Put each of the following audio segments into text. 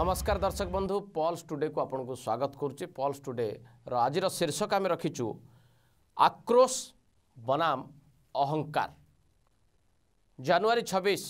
नमस्कार दर्शक बंधु पल्स टुडे को आपन को स्वागत करुच्चे। पल्स टुडे आज शीर्षक आम रखीचु आक्रोश बनाम अहंकार। जनवरी 26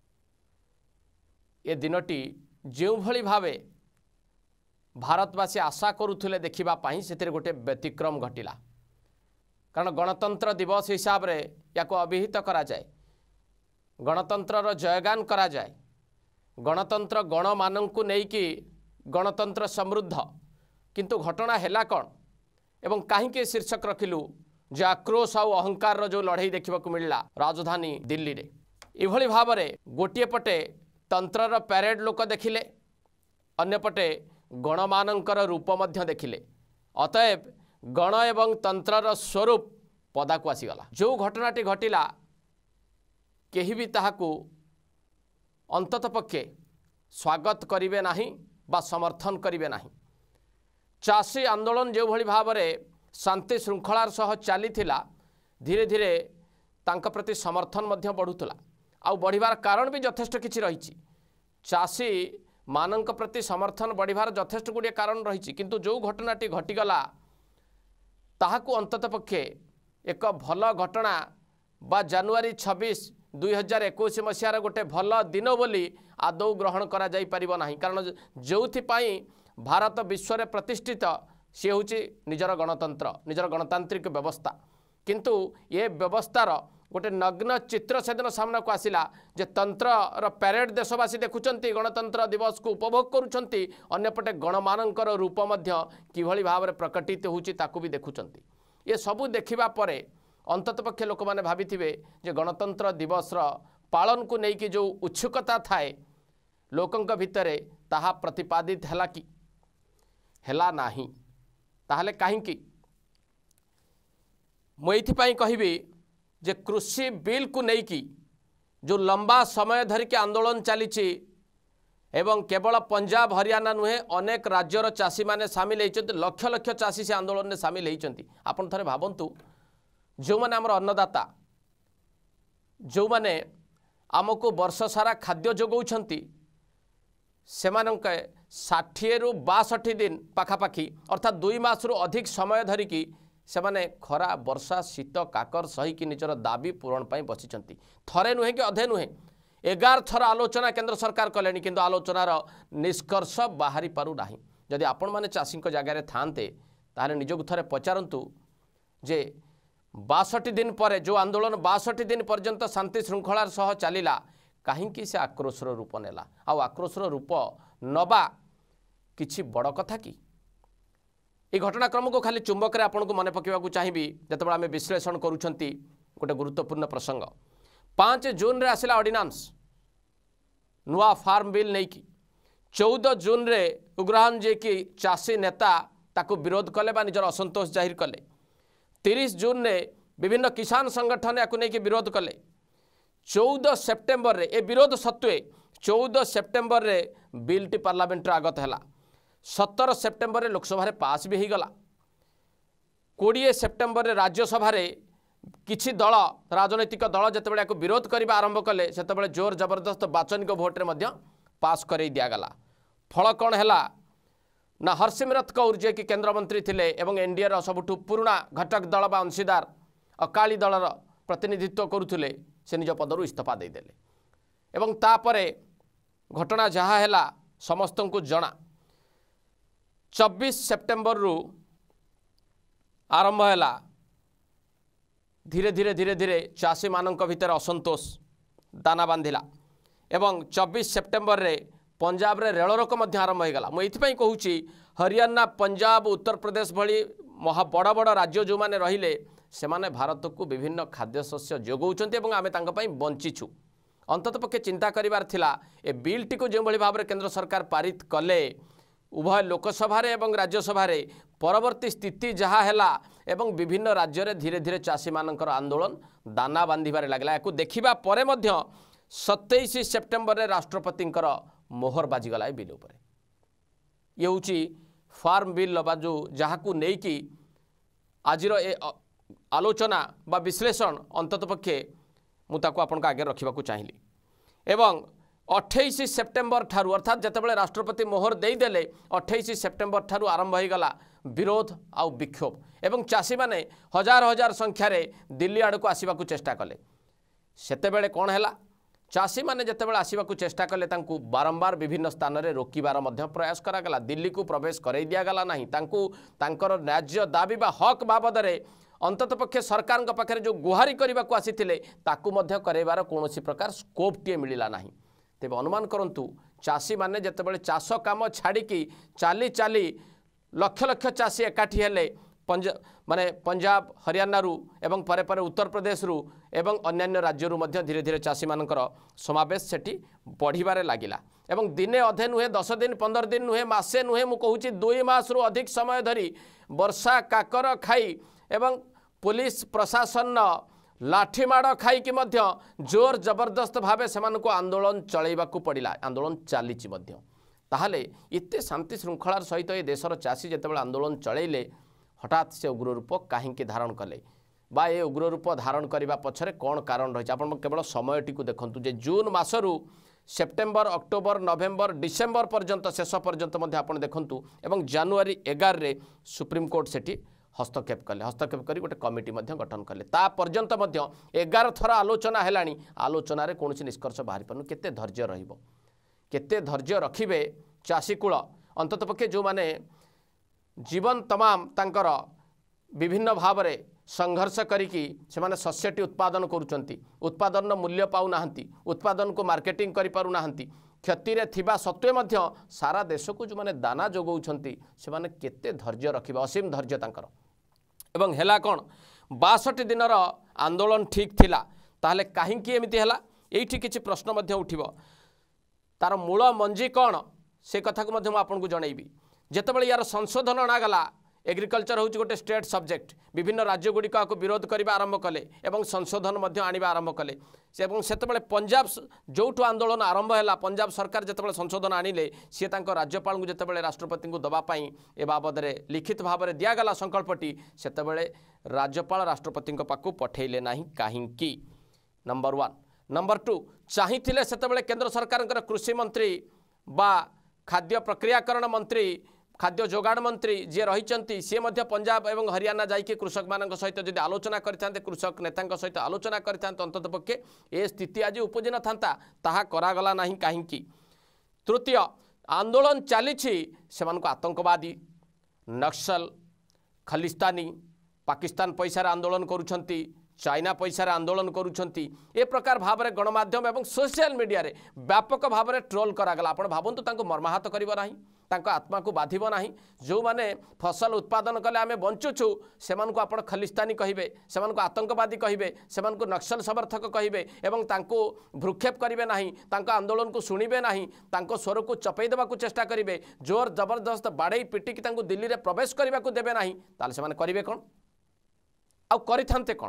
ये दिनटी जो भली भावे भारतवासी आशा करुले देखा से गोटे व्यतिक्रम घटिला। कारण गणतंत्र दिवस हिसाब रे याको अभिहित करा जाए, गणतंत्र जयगान करा जाए, गणतंत्र गण मानंकु नेकी गणतंत्र समृद्ध, किंतु घटना हैला कौन एवं कहीं शीर्षक रखिलु जो आक्रोश आउ अहंकार रो जो लड़ाई देखा मिलला राजधानी दिल्ली रे। इभली भाव में गोटे पटे तंत्रर पैरेड लोक देखिले, अन्य पटे गणमानंकर रूप मध्य देखिले। अतएव गण एवं तंत्रर स्वरूप पदा को आसीगला। जो घटनाटी घटिला केही भी ताहाकू अंतत पक्षे स्वागत करिवे नाही बा समर्थन करिवे नाही। चाषी आंदोलन जो भली भाव में शांति श्रृंखलार सह चलीथिला, धीरे धीरे तांका प्रति समर्थन मध्य बढ़ुतला। आउ बढ़िबार कारण भी यथेष्ट किछि रहिछि। चाषी मानंक प्रति समर्थन बढ़िबार यथेष्ट गुड़िए कारण रहिछि, किंतु जो घटनाटी घटिगला ताहाकू अंतत पक्षे एक भल घटना बा जनवरी 26 2021 मसीहार गोटे भल दिन बोली आदौ ग्रहण करा जाई परिबो नाही। कारण जोथिपाई भारत विश्व में प्रतिष्ठित सी हूँ निजर गणतंत्र, निजर गणतांत्रिक व्यवस्था, किंतु ये व्यवस्थार गोटे नग्न चित्र सेदिन सामना को आसिला जे तंत्र पैरेड देशवासी देखुंत गणतंत्र दिवस को उपभोग करुंच, अन्यपटे गणमानंकर रूप मध्य किभली भाव में प्रकटित होउची ताकू भी देखुंत। ये सबू देखिबा परे अंतत पक्षे लोक माने भाबिथिबे जे गणतंत्र दिवस पालन को लेकिन जो उत्सुकता थाए लोकंक भितरे ताहा प्रतिपादित हैला कि हैला नाही। ताहले काहींकी मु एथिपाई कहिबी जे कृषि बिल को लेकिन जो लंबा समय धरिक आंदोलन चली एवं केवल पंजाब हरियाणा नुहे अनेक राज्यर चाषी माने सामिल होइछन्ति, लक्ष लक्ष चाषी से आंदोलन में सामिल होइछन्ति। आपण थरे भाबंतु जो माने हमर अन्नदाता, जो माने आमको वर्ष सारा खाद्य जोगाउछन्ति, सेमानंक 60 रु 62 दिन पाखापाखी अर्थात 2 मास रु अधिक समय धरिकी सेमाने खरा वर्षा शीत काकर सहीकि निजर दाबी पूरण पाई बसिचन्ति। थरे नुहे कि अधे नुहे 11 थर आलोचना केंद्र सरकार कलेनी, किंतु आलोचनार निष्कर्ष बाहरी पारु नाही। जदि आपण माने चाषी जगार थांते ताहले निजकु थरे पचारंतु जे 62 दिन पर जो आंदोलन 62 दिन पर्यंत शांति श्रृंखलार सह चलिला कहीं से आक्रोशर रूप नेला। आउ आक्रोशर रूप नबा किछि बड़ कथा कि ये घटनाक्रम को खाली चुंबक आपन को मन पकेवा चाहिए जिते आम विश्लेषण करुछंती। गोटे गुरुत्वपूर्ण प्रसंग 5 जून रे आसिला ऑर्डिनेंस नुआ फार्म बिल नहीं कि 14 जून रे उग्रहन जे कि चाषी नेता ताको विरोध कले बा निजर असंतोष जाहिर कले। 30 जून रे विभिन्न किसान संगठन या नहीं कि विरोध कले। 14 सेप्टेम्बर रे ए विरोध सत्वे 14 सेप्टेम्बर रे बिलटी पार्लियामेंट आगत है। 17 सेप्टेम्बर रे लोकसभा रे पास भी होगला। 20 सेप्टेम्बर रे राज्यसभा रे किछि दल राजनैतिक दल जितेबाला विरोध करने आरंभ कले से जोर जबरदस्त बाचनिक भोट्रे पास कर दिगला। फल कौन है ना हरसिमरत कौर जे कि केंद्रमंत्री थिले एवं एनडीए रो सबुठु पुराना घटक दल बा अंशीदार अकाली दलर प्रतिनिधित्व करुले से निज पदरु इस्तीफा देदेले। एवं तापरे घटना जहा है समस्त को जना 24 सेप्टेम्बर रु आरंभ है। धीरे धीरे धीरे धीरे चाषी मानक भितर असंतोष दाना बांधिला एवं 24 सेप्टेम्बर रे पंजाब रे रेल रोक मध्य आरंभ होगा। मुझे कहूँ हरियाणा पंजाब उत्तर प्रदेश भली महा बड़ बड़ राज्य जो माने रहिले से माने भारत को विभिन्न खाद्यशस्य जोगाउछन्ति एवं आमे तांका पई बंचिछु। अंतत पक्षे चिंता करिवार थिला ए बिल टी को जो भली भाव में केंद्र सरकार पारित कले उभय लोकसभा एवं राज्यसभा परवर्ती स्थिति जहा हैला एवं विभिन्न राज्य रे धीरे धीरे चाषी मानकर आंदोलन दाना बांधिबारे लागला। याकु देखिबा परे मध्य 27 सेप्टेम्बर रे राष्ट्रपतिंकर मोहर बाजिगला बिल उपरे। ये हूँ फार्म बिल बाजू जहाकू नहीं कि आज आलोचना बा विश्लेषण अंतत पक्षे मुझे आपन आगे रखा चाहिए। एवं 28 सेप्टेम्बर ठारू अर्थात जितेबाला राष्ट्रपति मोहर देदेले 28 सेप्टेम्बर ठारू आरंभ हो गला विरोध आउ विक्षोभ एवं चाषी माने हजार हजार संख्यार दिल्ली आड़ को आसवा चेष्टा कले सेतेबेले कौन है चाषी माने जितेबाला आसवा चेष्टा कले तांकु बारंबार विभिन्न स्थान में रोकबार प्रयास करागला दिल्ली को प्रवेश कराई दिगला नहीं तांकर न्याज्य दाबी बा हक बाबद अंतत पक्षे सरकार पाखे जो गुहारी करने को आसीथिले ताकू मध्य कराइबार कौन प्रकार स्कोप टे मिलला नहीं तेबे अनुमान करंतु चाषी माने जितेबाला चाष काम छाड़ी चाली चाली लक्ष लक्ष चाषी एकाठी हेले माने पंजाब हरियाणा रु एवं परे परे उत्तर प्रदेश रु एवं अन्यान्य राज्य रु मध्य धीरे धीरे चाषी मानकर समावेश सेठी बढ़िबारे लागिला एवं दिने अधे नुहे 10 दिन 15 दिन नुहे मासे नुहे मु कहूची 2 मास रु अधिक समय धरी वर्षा काकर खाई एवं पुलिस प्रशासन लाठीमाड़ खाई कि मध्य जोर जबरदस्त भावे सेमानकु आंदोलन चलैबाकु पड़िला आंदोलन चलीची मध्य ताहले इत्ते शांति श्रृंखलार सहित ए देशर चाषी जितेबाला आंदोलन चलैले हठात से उग्र रूप कहीं धारण कले बा ए उग्र रूप धारण करने पछरे कौन कारण रही आप केवल समयटी देखु जे जून मासरू सेप्टेम्बर अक्टोबर नवेम्बर डिसेम्बर पर्यंत शेष पर्यंत आप देखु एवं जानुआरी 11 रे सुप्रीमकोर्ट सेठी हस्तक्षेप कले हस्तक्षेप कर गोटे कमिटी गठन कले ता पर्यंत 11 थर आलोचना है आलोचन कौन निष्कर्ष बाहरी पारनु केते धैर्य रहिबो केते धैर्य रखिबे चाषीकूल अंतत पक्षे जो माने जीवन तमाम तांकर विभिन्न भाव में संघर्ष करिकी सेमाने शस्यटी उत्पादन करुचंती उत्पादन मूल्य पाउ नाहंती उत्पादन को मार्केटिंग करि पारु नाहंती क्षति रे थिबा सत्वे मध्य सारा देश को जो माने दाना जोगौछंती सेमाने केते धैर्य रखिबा असीम धैर्य तांकर एवं हेला कोन 62 दिनर आंदोलन ठीक थिला ताहले काहींकी एमिति हेला एठी किछि प्रश्न मध्य उठिबो तार मूल मंजी कौन से कथा को मध्य आपको जनइबी जितेबाला यार संशोधन अणागला एग्रिकल्चर हूँ गोटे स्टेट सब्जेक्ट विभिन्न राज्य गुड़िक विरोध करने आरंभ कले एवं संशोधन आने आरंभ कले से पंजाब जो आंदोलन आरंभ है पंजाब सरकार जितेबाला संशोधन आनिले सी राज्यपाल को जितेबाला राष्ट्रपति को दवापाई ए बाबद लिखित भाव में दिगला संकल्पटी सेतेबेले राज्यपाल राष्ट्रपति पाखु पठेले ना कहीं नंबर 1 नंबर 2 चाहिए सेतेबेले केंद्र सरकार कृषि मंत्री बा खाद्य प्रक्रियाकरण मंत्री खाद्य जोगाण मंत्री जी रही सी पंजाब एवं हरियाणा जाइए कृषक मान सहित जब आलोचना करते कृषक नेता सहित आलोचना करते अंतत पक्षे ए स्थिति आज उपजी न था ताहा करागला नहीं कहीं तृतीय आंदोलन चली आतंकवादी नक्सल खलिस्तानी पाकिस्तान पैसार आंदोलन करुछंती चाइना पैसार आंदोलन करुछंती ए प्रकार भाव में गणमाध्यम एवं सोशल मीडिया रे व्यापक भाव में ट्रोल करागला आपण भावंतु तांको मर्माहत करिवो नाही तांको आत्मा को बाधिबो नाही जो माने फसल उत्पादन कले आमे बंचुछु सेमानकु आपण खलिस्तानी कहिबे सेमानकु आतंकवादी कहिबे सेमानकु नक्सल समर्थक कहिबे एवं तांको भ्रुक्षेप करिवे नाही तांको आंदोलन को सुनिबे नाही तांको स्वर को चपई देबा को चेष्टा करिवे जोर जबरदस्त बाड़े पिटी कि तांको दिल्ली रे प्रवेश करबा को देबे नाही ताले सेमाने करिवे कोन आ करिथांते कोन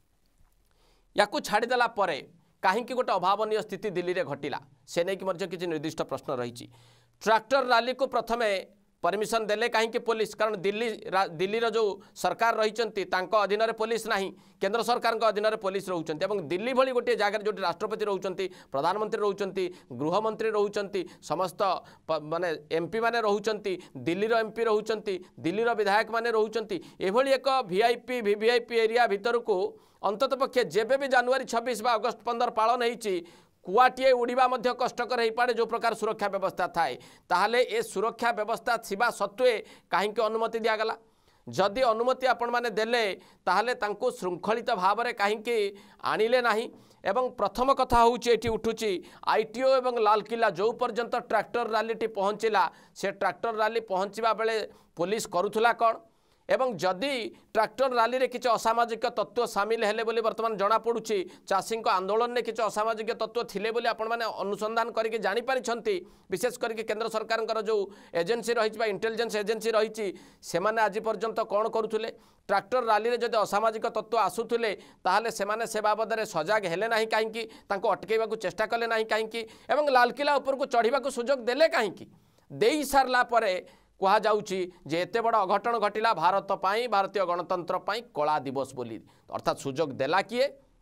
याकू छाड़देला कहीं गोटे अभावन स्थिति दिल्ली में घटिला से नहीं कि किसी निर्दिष्ट प्रश्न रही ट्रैक्टर रैली को प्रथमे परमिशन देले कहीं पुलिस कारण दिल्ली जो सरकार रही अधीन में पुलिस नहीं केंद्र सरकार अधीन में पुलिस रोचंती एवं दिल्ली भली गोटे जगह जो राष्ट्रपति रोचंती प्रधानमंत्री रोचंती गृहमंत्री रोचंती समस्त माने एमपी माने रोचंती दिल्ली रो एमपी रोचंती दिल्ली रो विधायक माने रोचंती एभली एक वीआईपी वीवीआईपी एरिया भीतर को अंतत पक्षे जेबे भी जनवरी 26 बा अगस्त 15 पालन होती कुआटीए उड़ीबा मध्य कष्टकर हो पाए जो प्रकार सुरक्षा व्यवस्था थाए ताहले ए सुरक्षा व्यवस्था थिबा सत्वे कहीं अनुमति दिगला जदि अनुमति आपण माने देले ताहले तांको श्रृंखलित भाव में कहीं आणिले नाही एवं प्रथम कथा होची उठुची आईटीओ एवं लालकिला जो पर्यंत ट्रैक्टर रैली पहुँचला से ट्रैक्टर रैली पहुँचवा बेले पुलिस करुथुला कौन एवं जदि ट्रैक्टर रैली रे किसी असामाजिक तत्व सामिल हेले बोली वर्तमान जना पड़ुछि चाषी आंदोलन में किसी असामाजिक तत्व थिले बोली आपण माने अनुसंधान करके जानि पारिछंती विशेष करके केंद्र सरकार जो एजेंसी रही इंटेलिजेंस एजेंसी रही से माने आज पर्यंत कौन करुले ट्रैक्टर रैली रे जदि असामाजिक तत्व आसुथिले ताहले सेमाने से बाबद में सजग हेले नाही कहीं तांको अटकेबा को चेष्टा कले नाही कहीं एवं लालकिला ऊपर को चढ़ीबा को सुजोग देले कहीं देई सारला परे कह जाउची जे एते बड़ अघटन घटिला भारत पाई भारतीय गणतंत्र पाई कला दिवस बोली अर्थात सुजोग देला किए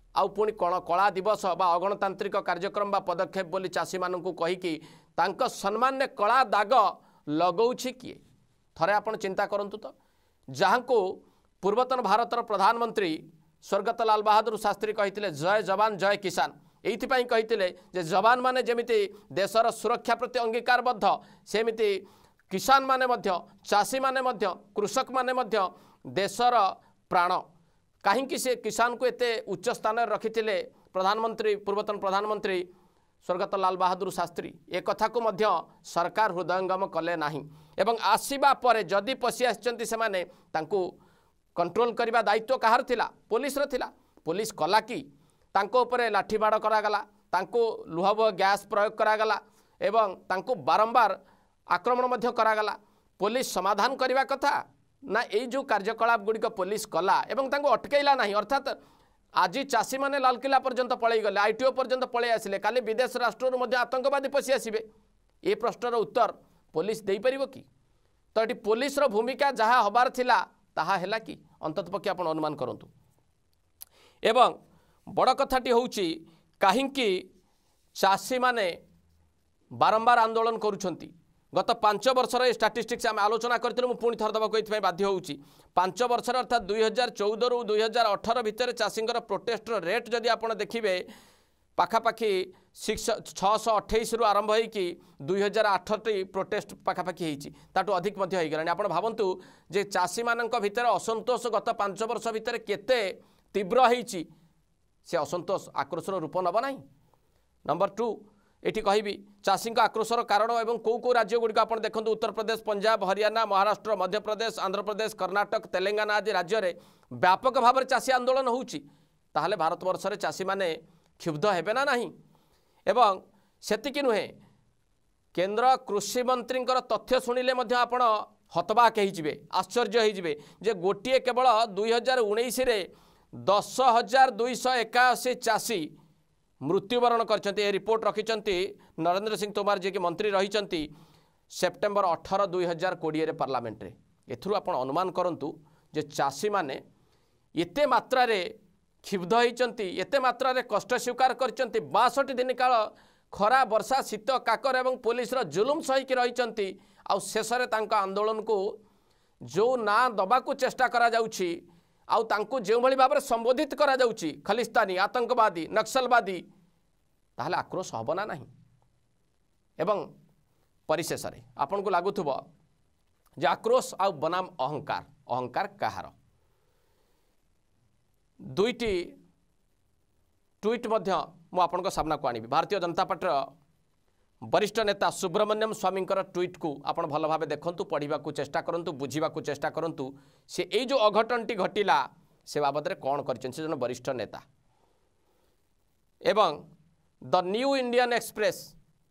आउ पुणी कला दिवस बा अगणतांत्रिक कार्यक्रम बा पदक्षेप बोली चाषी मानू कहीकि तांको सम्मान ने कला दाग लगौछि किए थरे आपण चिंता करंतु तो जहाँ को पूर्वतन भारतर प्रधानमंत्री स्वर्गत लाल बहादुर शास्त्री कही जय जवान जय किसान एइथिपाई कही जे जवान माने जेमिति देशर सुरक्षा प्रति अंगीकारबद्ध सेमिति किसान माने मध्य चाषी माने मध्य कृषक माने मध्य देशर प्राण कहीं से किसान को एते उच्च स्थान रखिथिले प्रधानमंत्री पूर्वतन प्रधानमंत्री स्वर्गत लाल बहादुर शास्त्री ए कथा को मध्य सरकार हृदयंगम कले नाही एवं आसीबा परे जदि पशि आछंती से माने तांको कंट्रोल करबा दायित्व कहार थिला पुलिस रो थिला पुलिस कला कि तांको ऊपर लाठी बाड़ करागला तांको लुहब गैस प्रयोग करागला एवं तांको बारंबार आक्रमण मध्य करागला पुलिस समाधान करबा कथा ना ये जो कार्यकलाप गुड़िक पुलिस कला एवं तांको अटकैला नाही अर्थात आज चाषी माने लालकिला पर्यंत पळै गले आईटीओ पर्यंत पळै आसिले काली विदेश राष्ट्र आतंकवादी पशि आसिबे ए प्रश्नर उत्तर पुलिस दे परिबो कि तो ये पुलिस रो भूमिका जहाँ हबार थिला ताहा हैला कि अंततपक्षे आपण अनुमान करंतु एवं बड़ कथाटी होउची काहींकी चाषी माने बारंबार आंदोलन करुछंती गत 5 वर्षर स्टाटिस्टिक्स आम आलोचना करथिलु मु पुणी थर दबाक एथिपाई बाध्य होउची 5 वर्षर अर्थात 2014 रु 2018 भितर चाषींकर प्रोटेस्टर रेट जदि आपण देखिबे पाखापाखि 628 रु आरंभ होईकि 2008 टी प्रोटेस्ट पाखापाखि होईची ताटू अधिक मध्य होई गलानी आपण भावंतु जे चाषी मानक भितर असंतोष गत 5 वर्ष भितर केते तीव्र होईची से असंतोष आक्रोशर रूप नब नाही। नंबर 2 एटी कहबी चाषी आक्रोशर कारण एवं कौ राज्य गुड़िक आप देखो उत्तर प्रदेश पंजाब हरियाणा महाराष्ट्र मध्य प्रदेश आंध्र प्रदेश कर्नाटक तेलंगाना आदि राज्य में व्यापक भाव में चाषी आंदोलन होउची ताहले भारत वर्ष रे चाषी माने क्षुब्ध हेबे ना नहीं एवं सेतिकी नुहे केंद्र कृषि मंत्री तथ्य शुणिले आपण हतबाक होइजिबे आश्चर्य होइजिबे जे गोटे केवल 2019 रे 10,281 चाषी मृत्युवरण करछन्ती रिपोर्ट रखिछन्ती नरेंद्र सिंह तोमर जी के मंत्री रहिछन्ती सेप्टेम्बर 18 2020 रे पार्लियामेंट रे एथुरु आपण अनुमान करंतु जे चाषी माने एते मात्रा रे क्षुब्ध होइछन्ती एते मात्रा रे कष्ट स्वीकार करछन्ती 62 दिन काल खरा वर्षा शीत काकर एवं पुलिस रो जुलुम सही कि रहिछन्ती आ शेष रे तांका आंदोलन को जो ना दबा को चेष्टा करा जाउछि आउ तांको जो भली भाव में संबोधित करा जाउछि खलिस्तानी आतंकवादी नक्सलवादी ताहले आक्रोश हबना नहीं एवं परिशेष रे आपन को लागुथबो जे आक्रोश आ बनाम अहंकार अहंकार कहार दुईटी ट्वीट मध्य मु आपन को सामना को आनिबी भारतीय जनता पार्टी वरिष्ठ नेता सुब्रमण्यम स्वामी ट्वीट को आपण भल भाव देखंतु पढ़ा को चेष्टा करंतु बुझीबा को चेष्टा करंतु से एई जो अघटनटी घटिला से बाबद रे कौन करछन से जन वरिष्ठ नेता एवं द न्यू इंडियन एक्सप्रेस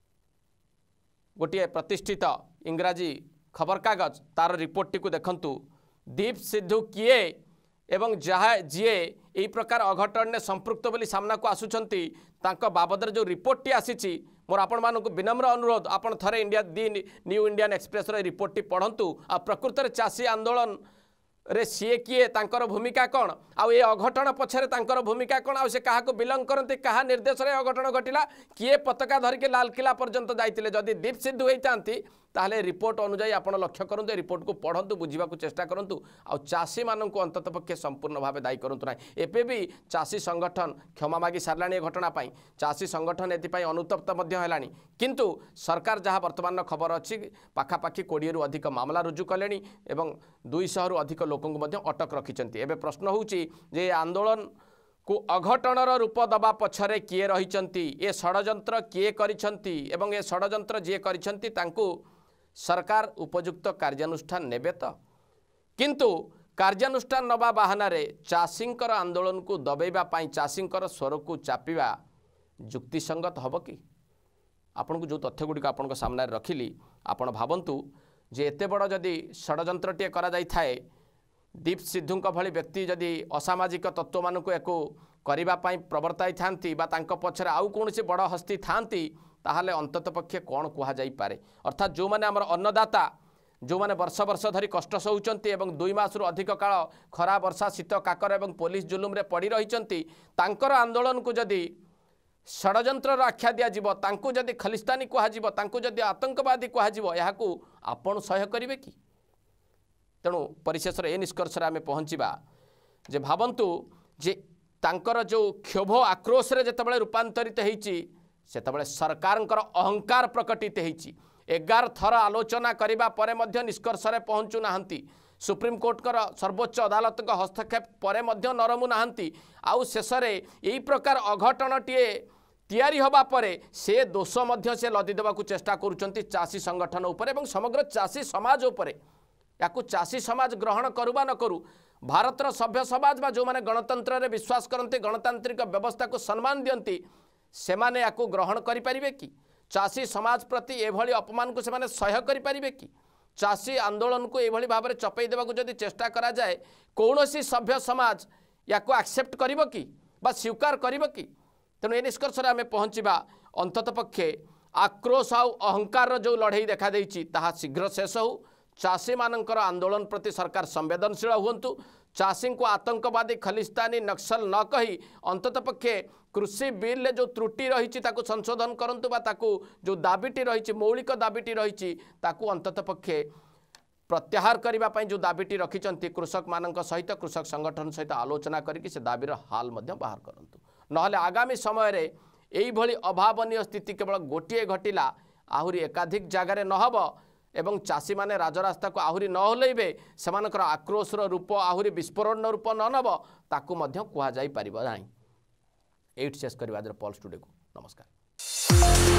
गोटे प्रतिष्ठित इंग्राजी खबर कागज तार रिपोर्ट टी को देखंतु दीप सिद्धू किए एवं जहा जीए यही प्रकार अघटन ने संपृक्त बोली सामना को आसुचंती तांको बाबद रे जो रिपोर्ट टी आसीची मोर आपण मानक विनम्र अनुरोध आपण थरे India the New Indian Express रे रिपोर्ट टी पढ़ंतु आ प्रकृत रे चाषी आंदोलन रे सीए किए तांकर भूमिका कौन आउ ये अघटन पछरे तांकर भूमिका कौन आउ से कहा को बिलंग करते कहा निर्देश रे अघटन घटिला किए पताका धर के लाल किला पर्यंत जाइतिले जदि दीप सिद्धू होइतांती ताहले रिपोर्ट अनुसार आपण लक्ष्य करंतु रिपोर्ट को पढ़ंतु बुझीबा को चेष्टा करंतु आउ चाषी मानन को अंतत पक्षे संपूर्ण भाव दायी करंतु ना एपे भी चाषी संगठन क्षमा मागी सारलाणी घटना पाई चाषी संगठन एथि अनुतप्त मध्य हेलाणी किंतु सरकार जहाँ वर्तमान खबर अच्छी पाखापाखि 20 रु अधिक मामला रुजु कलेनी एवं 200 रु अधिक लोकों को अटक रखिंट एवं प्रश्न होउची जे आंदोलन को अघटनर रूप दबा पछरे किए रहिचंती ए षडयंत्र किए करिसंती एवं ए षडयंत्र जे करिसंती तांको सरकार उपयुक्त कार्यानुष्ठान नेबे तो किंतु कार्यानुष्ठान नबा बाहाना चाषींकर आंदोलन को दबेबा पाई चाषींकर स्वर को चापिबा युक्तिसंगत हब कि आपन को जो तथ्य गुड़िक आपण सामने रखिली आपण भावंतु जे एते बड़ जदि षडयंत्रटे करा जाई थाए दीप सिद्धू भली व्यक्ति जदि असामाजिक तत्व मान को एको करबा पाई प्रवर्ताई थांती बा तांको पछरे आउ कोनोसी बड़ हस्ती थांती ताहले अंतत पक्षे कौन कह जाई पारे अर्थात जो माने हमर अन्नदाता जो माने वर्ष वर्ष धरी कष्ट सहउचंती एवं 2 मासरू अधिक काल खरा वर्षा शीत काकर एवं पुलिस जुलुम रे पड़ी रहिचंती तांकर आंदोलन को जदि षडयंत्र आख्या दिया जीवो तांको जदि खलिस्तानी कहा जीवो तांको जदि आतंकवादी कहा जीवो याकू आपण सह्य करिवे कि तेणु परिशेष ए निष्कर्ष आम पहुँचवा जे भावंतु जे तांकर जो क्षोभ आक्रोश रे जेतबेले रूपांतरित होईची सेतबेले सरकारंकर अहंकार प्रकटित होईची 11 थर आलोचना करिबा परे मध्य निष्कर्ष रे पहुँचु नाहंती सुप्रीम कोर्ट कर सर्वोच्च अदालत का हस्तक्षेप परे मध्य नरमु नाहंती आउ शेष रे एई प्रकार अघटनटीए तैयारी हवा परे से दोष मध्य से लदी देबाकू चेष्टा करूचंती चाषी संगठन उपर एवं समग्र चाषी समाज उपरे याकू चाषी समाज ग्रहण करूबा न करू भारतर सभ्य समाज बा जो माने गणतंत्र रे विश्वास करते गणतांत्रिक व्यवस्था को सम्मान दियंती से माने याकू ग्रहण करि परिबे कि चाषी समाज प्रति एभली अपमान को से माने सह्य करि परिबे कि चाषी आंदोलन को एभली भाव में चपई देबाकू जदि चेष्टा करा जाए कौनसी सभ्य समाज याकू एक्सेप्ट करिबो कि बा स्वीकार करिबो कि तेणु ए निष्कर्ष आम पहुँचवा अंतत पक्षे आक्रोश आउ अहंकार जो लड़ाई देखा देइछि ताहा शीघ्र शेष हो चाषी मानकर आंदोलन प्रति सरकार संवेदनशील हुंतु चाषी को आतंकवादी खलिस्तानी नक्सल न कही अंतत पक्षे कृषि बिल जो त्रुटि रही संशोधन करंतु बा ताकू जो दाबीटी रही मौलिक दाबीटी रही अंतत पक्षे प्रत्याहार करने जो दाबीटी रखिंट कृषक मान सहित कृषक संगठन सहित आलोचना करके से दाबीर हाल बाहर करंतु नहले आगामी समय रे एई भली अभावनीय स्थिति केवल गोटे घटिला आहुरी एकाधिक जगार नहब एवं चाषी माने राजरास्ता को आहुरी न हलैबे सेमानकर आक्रोशर रूप आहुरी विस्फोरण रूप न नब ताकू मध्य कुहा जाई परिबो नाही। एट शेष करबा पल्स टुडे को नमस्कार।